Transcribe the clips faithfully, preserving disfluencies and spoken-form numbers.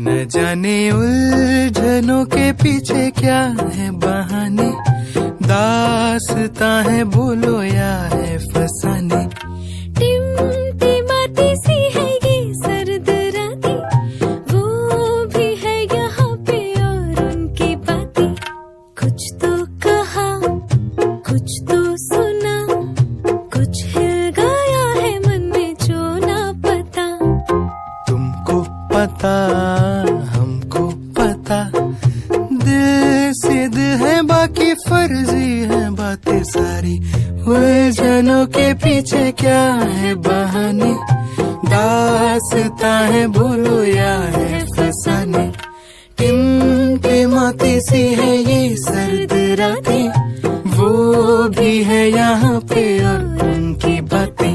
न जाने उलझनों के पीछे क्या है बहाने, दास्तां है बोलो या है फसाने। टिमटिमाती सी है ये सर्द रातें, वो भी है यहाँ पे और उनकी बातें। कुछ तो कहा, कुछ तो सुना, कुछ हिल गया है मन में जो ना पता। तुमको पता हमको पता, दिल से दिल है बाकी फर्जी है बातें सारी। उलझनों के पीछे क्या है बहाने, दास्तां है बोलो या है फसाने। टिमटिमाती सी है ये सर्द रातें, वो भी है यहाँ पे और उनकी बातें।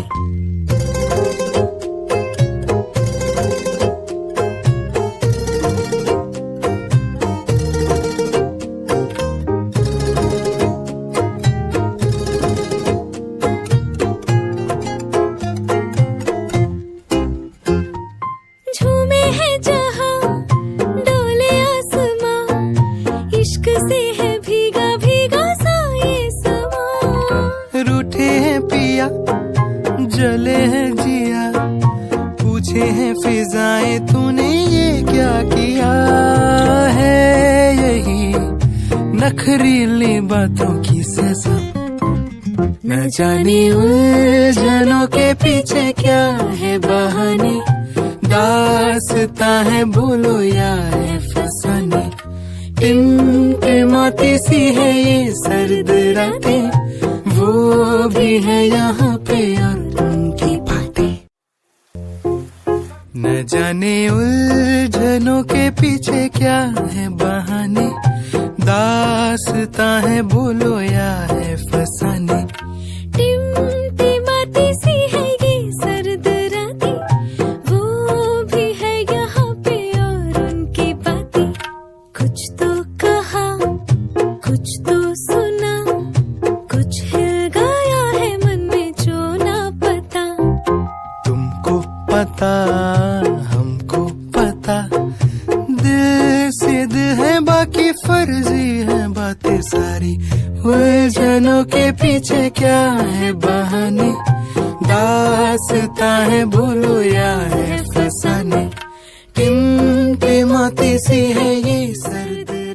झूमे है जहाँ डोले आसमां, इश्क से है भीगा भीगा सा ये समा। रूठे हैं पिया जले हैं जिया, पूछे हैं फिजाएं तूने ये क्या किया है। यही नखरीली बातों की सजा, न जाने उलझनों के पीछे क्या है बहाने, दास्तां है बोलो या है फसाने। टिमटिमाती सी है ये सर्द रातें, वो भी है यहाँ पे और उनकी बातें। न जाने उलझनों के पीछे क्या है बहाने, दास्तां है बोलो या है फसाने। टिमटिमाती सी है ये सर्द रातें, वो भी है यहाँ पे और उनकी बातें। कुछ तो कहा, कुछ तो सुना, कुछ हिल गया है मन में जो ना पता। तुमको पता हमको पता, दिल से दिल है बाकी फर्जी है बातें सारी। उलझनों के पीछे क्या है बहाने, दास्तां है बोलो या है फसाने। टिमटिमाती सी है ये सर्द